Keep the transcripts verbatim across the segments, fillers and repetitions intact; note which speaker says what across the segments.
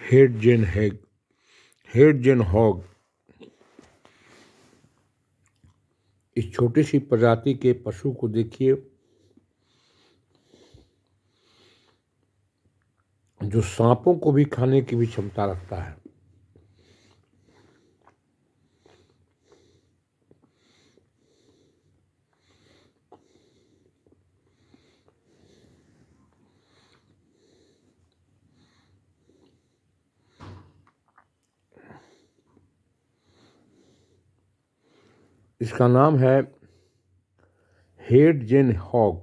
Speaker 1: हेडजेनहेग हेडजेनहॉग इस छोटी सी प्रजाति के पशु को देखिए, जो सांपों को भी खाने की भी क्षमता रखता है। इसका नाम है हेडजेनहॉग।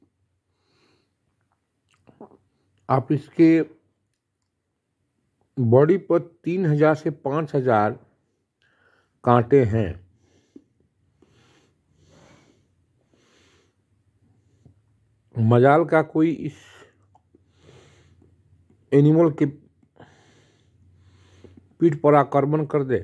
Speaker 1: आप इसके बॉडी पर तीन हजार से पाँच हजार कांटे हैं। मजाल का कोई इस एनिमल के पीठ पर आक्रमण कर दे,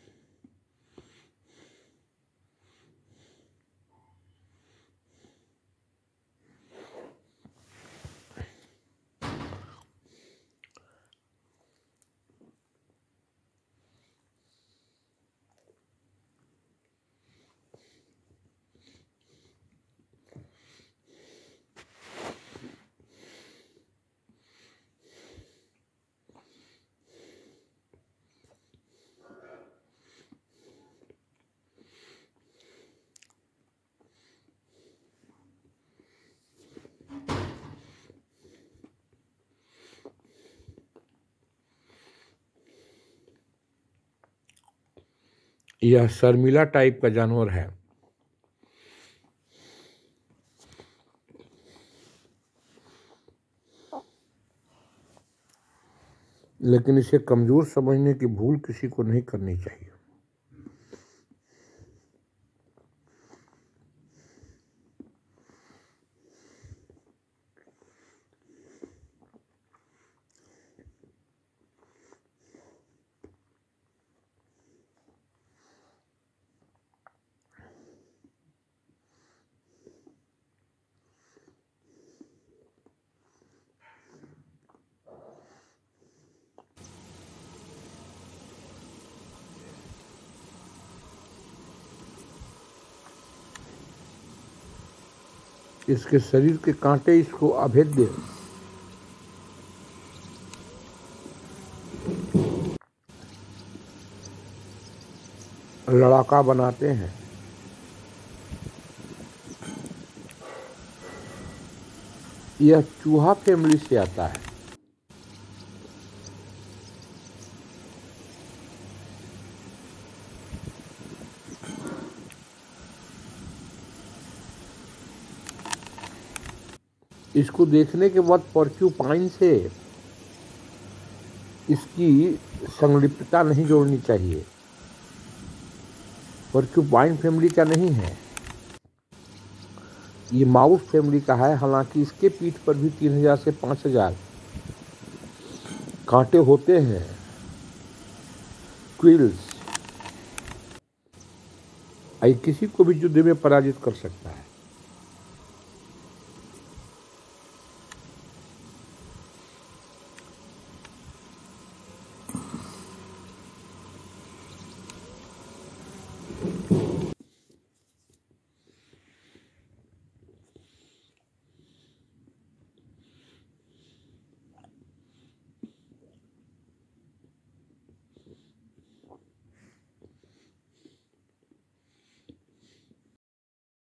Speaker 1: यह शर्मिला टाइप का जानवर है। लेकिन इसे कमजोर समझने की भूल किसी को नहीं करनी चाहिए। इसके शरीर के कांटे इसको अभेद्य लड़ाका बनाते हैं। यह चूहा फैमिली से आता है। इसको देखने के बाद पोर्क्यूपाइन से इसकी संलिप्तता नहीं जोड़नी चाहिए। पोर्क्यूपाइन फैमिली का नहीं है, ये माउस फैमिली का है। हालांकि इसके पीठ पर भी तीन हजार से पाँच हजार कांटे होते हैं। क्विल्स आई किसी को भी युद्ध में पराजित कर सकता है।